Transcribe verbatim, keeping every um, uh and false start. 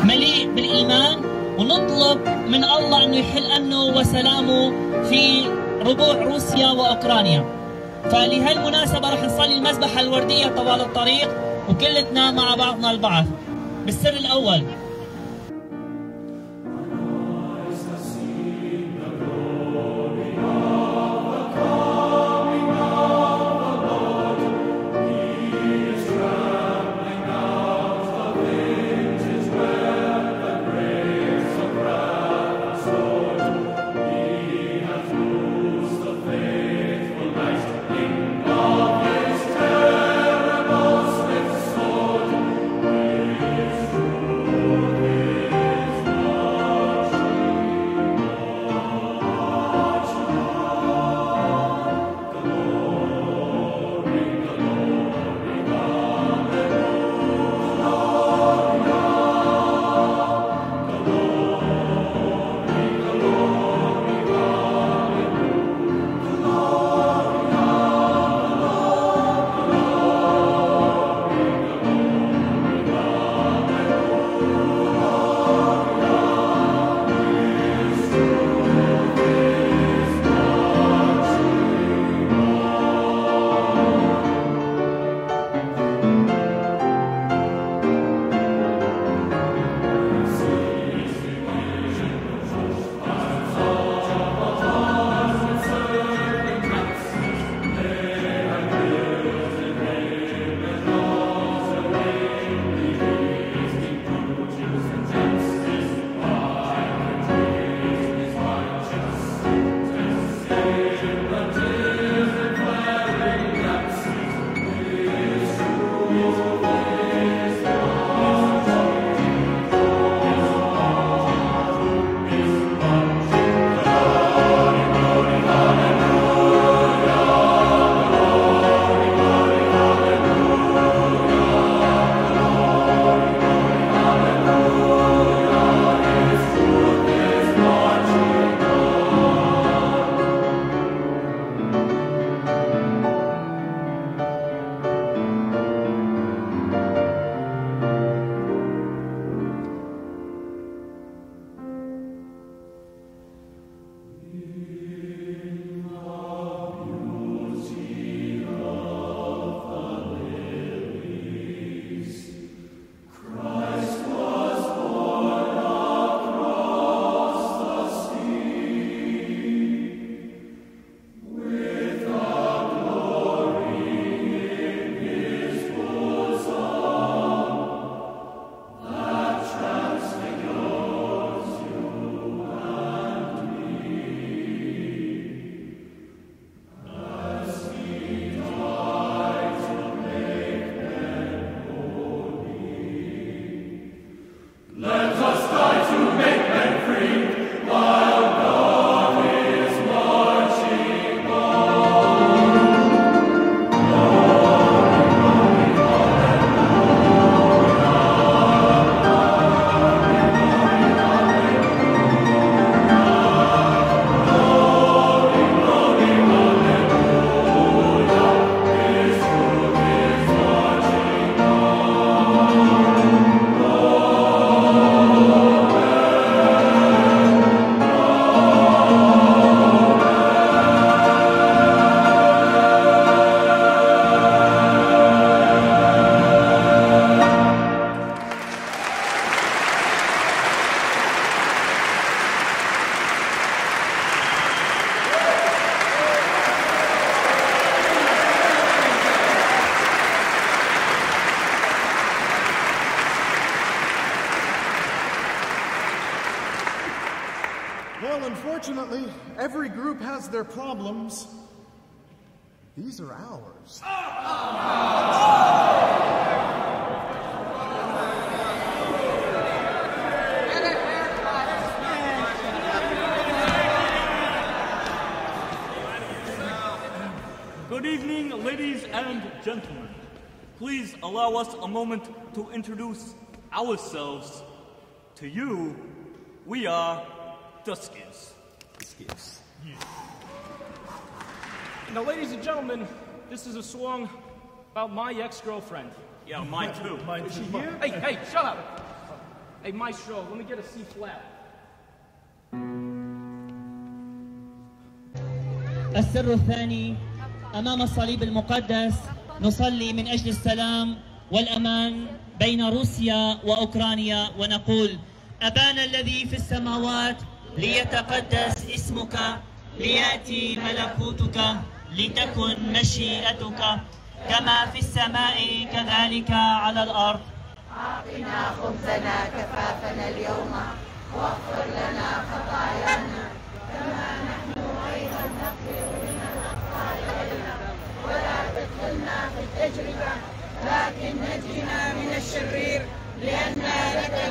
مليء بالإيمان، ونطلب من الله أنه يحل أمنه وسلامه في ربوع روسيا وأوكرانيا. فلهالمناسبة رح نصلي المذبحة الوردية طوال الطريق وكلتنا مع بعضنا البعض. بالسر الأول: Unfortunately, every group has their problems. These are ours. Good evening, ladies and gentlemen. Please allow us a moment to introduce ourselves to you. We are the Skids. The Skids. Yeah. Now, ladies and gentlemen, this is a song about my ex-girlfriend. Yeah, mine too. Mine is she here? Hey, hey, shut up. Hey, Hey, maestro, let me get a C flat. السر الثاني أمام الصليب المقدس نصلي من أجل السلام والأمان بين روسيا وأوكرانيا ونقول: أبانا الذي في السماوات ليتقدس اسمك، ليأتي ملكوتك، لتكن مشيئتك كما في السماء كذلك على الأرض. أعطنا خبزنا كفافنا اليوم، واغفر لنا خطايانا كما نحن أيضا نغفر لمن أخطأ إلينا، ولا تدخلنا في التجربة لكن نجنا من الشرير، لأن لك